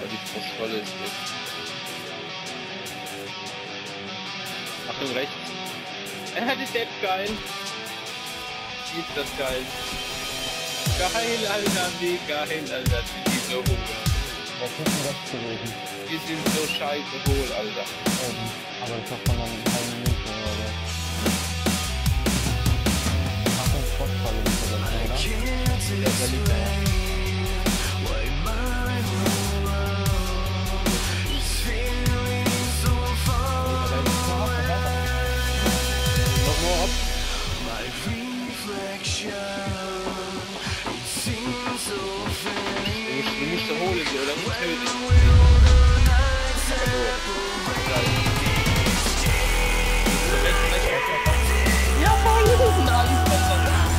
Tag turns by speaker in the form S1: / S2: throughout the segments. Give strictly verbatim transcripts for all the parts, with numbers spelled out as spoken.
S1: die Frostrolle ist weg. Achtung, rechts. Er hat die Depp geil. Ist das geil. Geil, Alter, wie geil, Alter. Die sind so hoch.
S2: Was ist denn das gewesen?
S1: Die sind so scheiße hohl, Alter.
S2: Ähm, aber das war von einer halben Minute oder so. Ach, ein Frostfall ist das, oder?
S1: Ja, da liegt er. Nochmal ab. Du musst da holen, oder? Nicht töten. Ja, voll! Alles besser.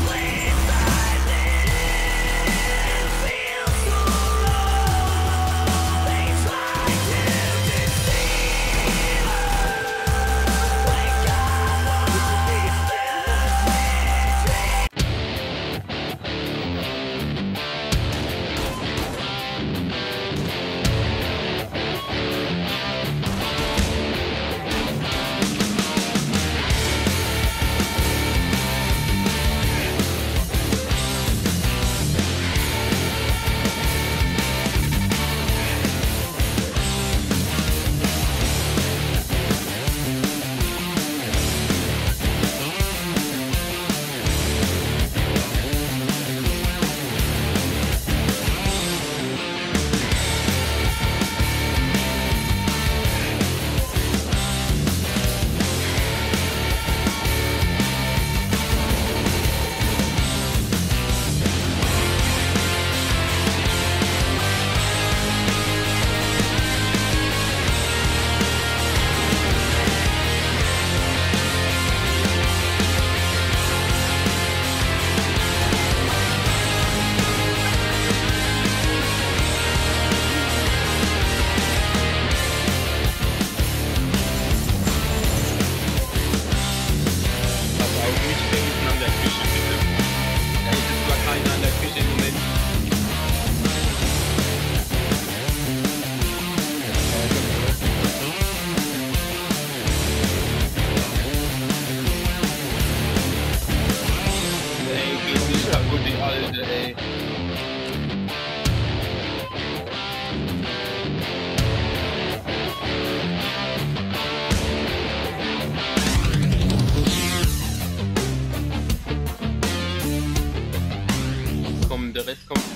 S1: Der Rest kommt.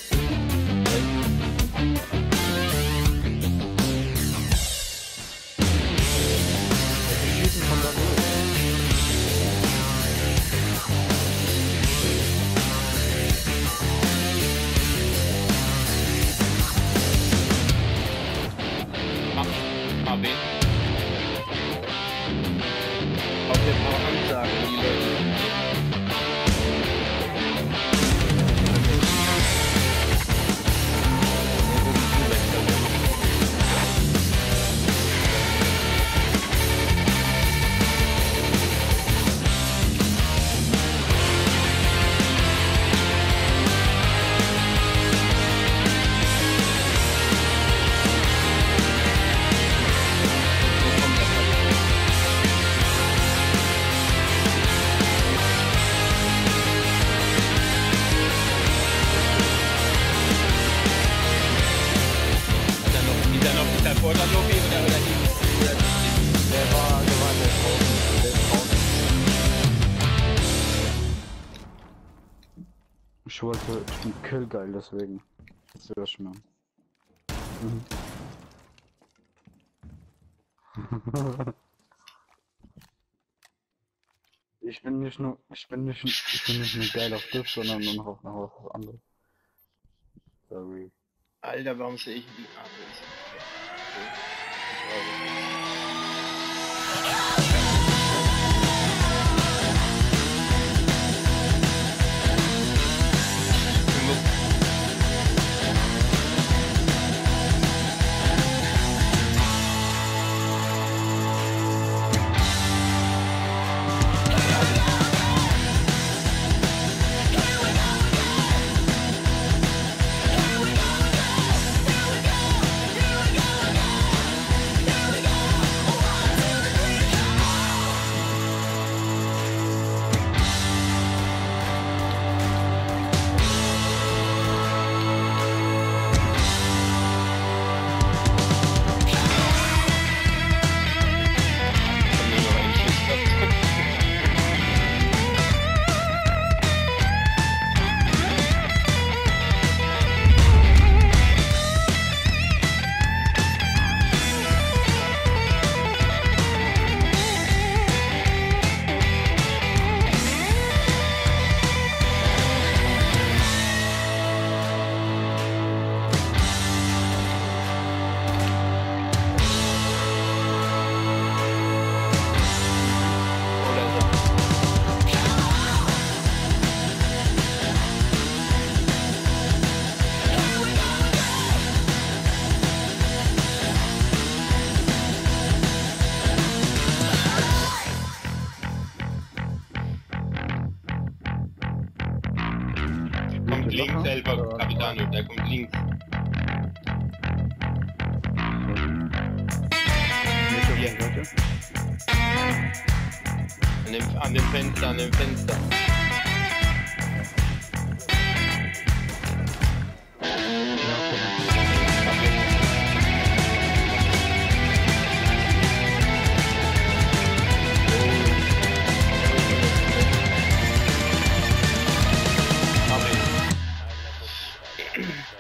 S2: Die schießen von da durch.
S1: A B. Auf der Paar ansagen, die Leute. Vor der Lobby oder, oder die, oder die,
S2: Der war, der war der draußen, der ist draußen. Ich wollte, ich bin killgeil, deswegen. Das wäre schon mal. Mhm. Ich bin nicht nur, ich bin nicht, ich bin nicht nur geil auf das, sondern noch auf, noch auf was anderes. Sorry.
S1: Alter, warum sehe ich die Arme? Alpha Capitano, der kommt links. Hier. An dem, an dem Fenster, an dem Fenster. Hab ich.